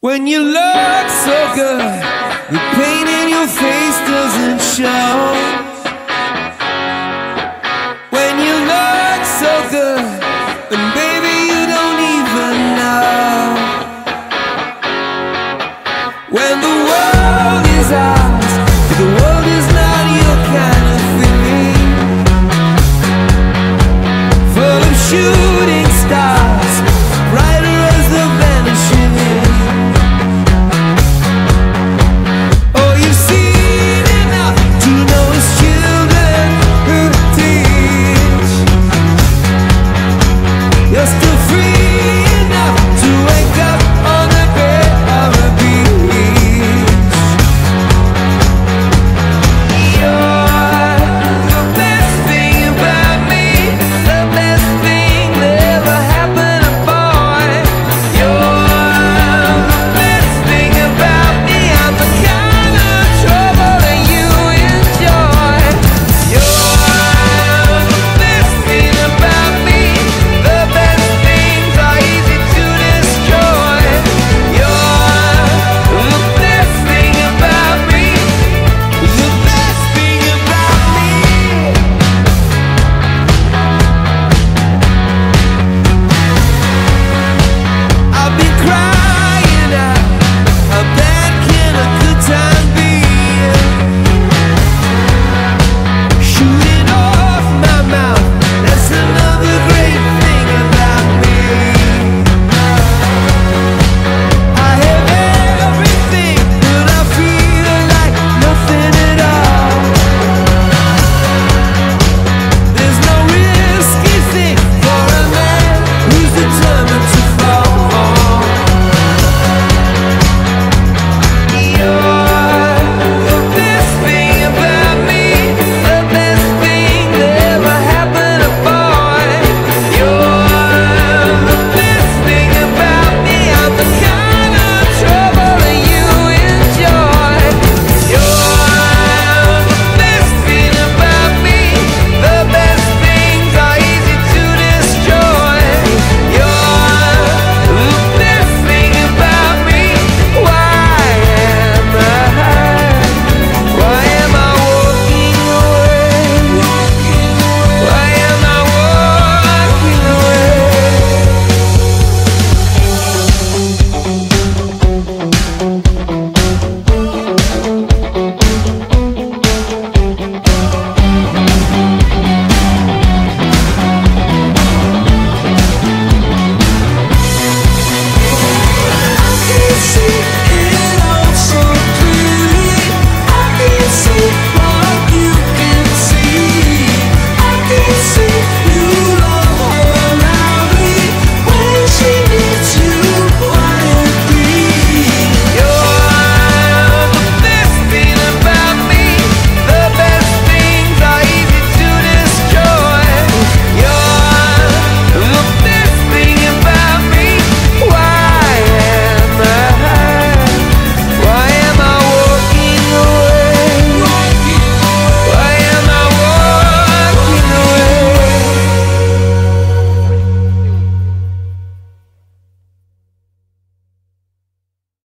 When you look so good, the pain in your face doesn't show. When you look so good, and baby you don't even know. When the world is ours, the world is not your kind of thing. Full of shooting